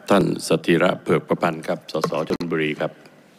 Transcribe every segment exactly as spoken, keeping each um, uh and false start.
ท่านสถิระเผือกประพันธ์ครับสสชลบุรีครับ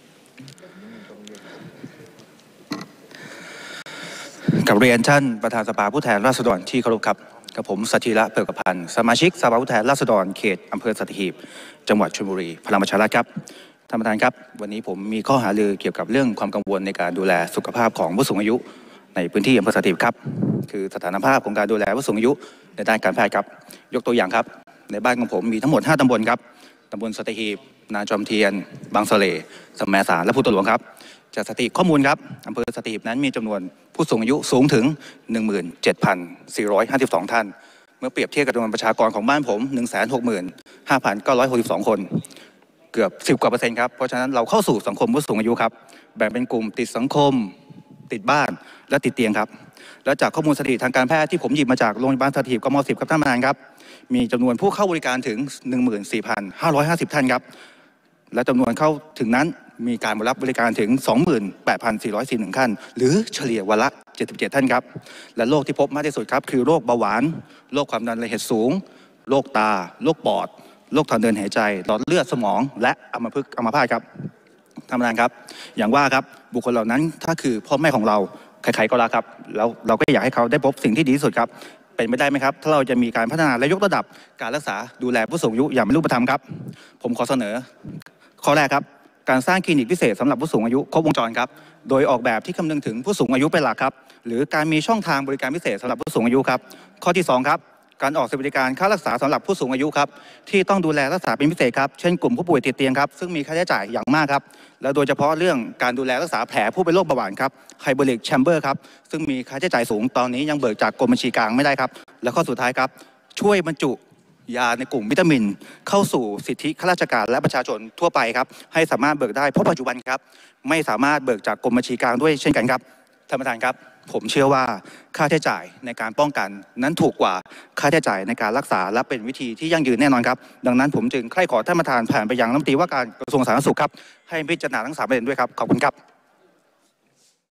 กับเรียนท่านประธานสภาผู้แทนราษฎรที่เคารพครับกับผมสถิระเผือกประพันธ์สมาชิกสภาผู้แทนราษฎรเขตอำเภอสัตหีบจังหวัดชลบุรีพลังประชารัฐครับท่านประธานครับวันนี้ผมมีข้อหารือเกี่ยวกับเรื่องความกังวลในการดูแลสุขภาพของผู้สูงอายุในพื้นที่อำเภอสัตหีบครับคือสถานภาพของการดูแลผู้สูงอายุในด้านการแพทย์ครับยกตัวอย่างครับในบ้านของผมมีทั้งหมดห้าตำบลครับตำบลสัตหีบนาจอมเทียนบางสะเลสมแมสารและพุทธหลวงครับจากสถิติข้อมูลครับอำเภอสัตหีบนั้นมีจำนวนผู้สูงอายุสูงถึง หนึ่งหมื่นเจ็ดพันสี่ร้อยห้าสิบสอง ท่านเมื่อเปรียบเทียบกับจำนวนประชากรของบ้านผม หนึ่งแสนหกหมื่นห้าพันเก้าร้อยหกสิบสอง คนเกือบสิบกว่าเปอร์เซ็นต์ครับเพราะฉะนั้นเราเข้าสู่สังคมผู้สูงอายุครับแบ่งเป็นกลุ่มติดสังคมติดบ้านและติดเตียงครับและจากข้อมูลสถิติทางการแพทย์ที่ผมหยิบมาจากโรงพยาบาลสัตหีบกม.สิบครับท่านประธานครับมีจำนวนผู้เข้าบริการถึง หนึ่งหมื่นสี่พันห้าร้อยห้าสิบ ท่านครับและจำนวนเข้าถึงนั้นมีการรับบริการถึง สองหมื่นแปดพันสี่ร้อยสี่สิบเอ็ด ท่านหรือเฉลี่ยวันละเจ็ดสิบเจ็ดท่านครับและโรคที่พบมากที่สุดครับคือโรคเบาหวานโรคความดันโลหิตสูงโรคตาโรคปอดโรคทางเดินหายใจหลอดเลือดสมองและอัมพฤกษ์อัมพาตครับท่านประธานครับอย่างว่าครับบุคคลเหล่านั้นถ้าคือพ่อแม่ของเราใครๆก็รักครับแล้วเราก็อยากให้เขาได้พบสิ่งที่ดีที่สุดครับเป็นไปได้ไหมครับถ้าเราจะมีการพัฒนาและยกระดับการรักษาดูแลผู้สูงอายุอย่างเป็นรูปธรรมครับผมขอเสนอข้อแรกครับการสร้างคลินิกพิเศษสำหรับผู้สูงอายุครบวงจรครับโดยออกแบบที่คำนึงถึงผู้สูงอายุเป็นหลักครับหรือการมีช่องทางบริการพิเศษสำหรับผู้สูงอายุครับข้อที่สองครับการออกสวัสดิการค่ารักษาสำหรับผู้สูงอายุครับที่ต้องดูแลรักษาเป็นพิเศษครับเช่นกลุ่มผู้ป่วยติดเตียงครับซึ่งมีค่าใช้จ่ายอย่างมากครับและโดยเฉพาะเรื่องการดูแลรักษาแผลผู้เป็นโรคเบาหวานครับไฮโดรลิกแชมเบอร์ครับซึ่งมีค่าใช้จ่ายสูงตอนนี้ยังเบิกจากกรมบัญชีกลางไม่ได้ครับและข้อสุดท้ายครับช่วยบรรจุยาในกลุ่มวิตามินเข้าสู่สิทธิข้าราชการและประชาชนทั่วไปครับให้สามารถเบิกได้เพราะปัจจุบันครับไม่สามารถเบิกจากกรมบัญชีกลางด้วยเช่นกันครับท่านประธานครับผมเชื่อว่าค่าใช้จ่ายในการป้องกันนั้นถูกกว่าค่าใช้จ่ายในการรักษาและเป็นวิธีที่ยั่งยืนแน่นอนครับดังนั้นผมจึงใคร่ขอท่านประธานผ่านไปยังรัฐมนตรีว่าการกระทรวงสาธารณสุขครับให้พิจารณาทั้งสามประเด็นด้วยครับขอบคุณครับ